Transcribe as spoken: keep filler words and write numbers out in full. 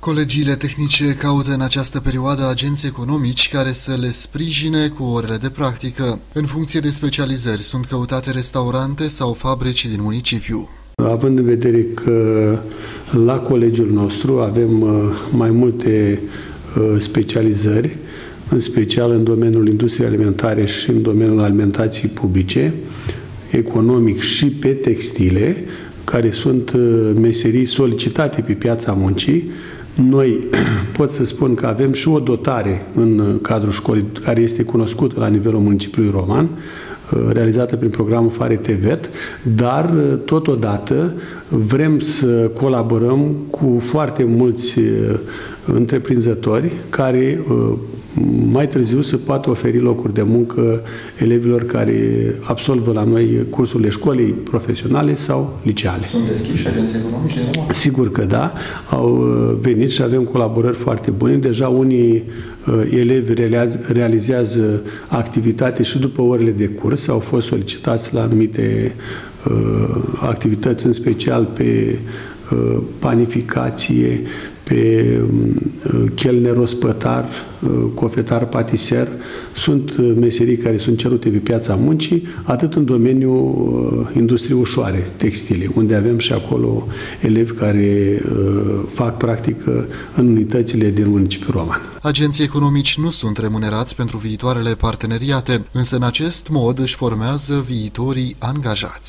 Colegiile tehnice caută în această perioadă agenți economici care să le sprijine cu orele de practică. În funcție de specializări sunt căutate restaurante sau fabrici din municipiu. Având în vedere că la colegiul nostru avem mai multe specializări, în special în domeniul industriei alimentare și în domeniul alimentației publice, economic și pe textile, care sunt meserii solicitate pe piața muncii, noi pot să spun că avem și o dotare în cadrul școlii care este cunoscută la nivelul municipiului Roman, realizată prin programul Fare T V E T, dar totodată vrem să colaborăm cu foarte mulți întreprinzători care mai târziu să poată oferi locuri de muncă elevilor care absolvă la noi cursurile școlii profesionale sau liceale. Sunt deschiși agenții economici de Roman? Sigur că da. Au venit și avem colaborări foarte bune. Deja unii elevi realizează activitate și după orele de curs, au fost solicitați la anumite activități, în special pe panificație, pe chelner-ospătar, cofetar, patiser. Sunt meserii care sunt cerute pe piața muncii, atât în domeniul industriei ușoare, textile, unde avem și acolo elevi care fac practică în unitățile din municipiul Roman. Agenții economici nu sunt remunerați pentru viitoarele parteneriate, însă în acest mod își formează viitorii angajați.